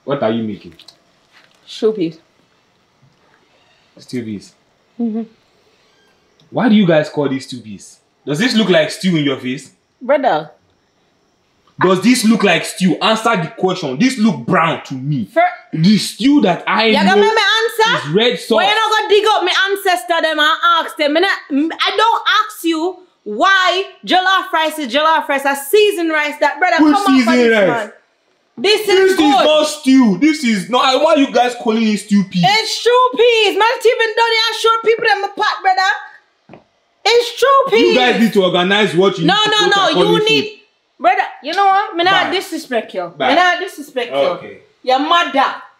What are you making? Stewpeas. Stewpeas. Why do you guys call these stewpeas? Does this look like stew in your face? Brother. Does this look like stew? Answer the question. This look brown to me. The stew that I know gonna make me answer? is red sauce. Why you not gonna dig up my ancestor them and ask them? I don't ask you why jollof rice is jollof rice, a seasoned rice that brother Which come up for this rice? man. This This is is good. not stew. This is not. Why are you guys calling it stewpeas? It's stewpeas. Not even done it. I show people in my pot, brother. It's stewpeas. You guys need to organize what you No. need. You need, brother. You know what? Me not disrespect you. Me not disrespect you. Okay. Your mother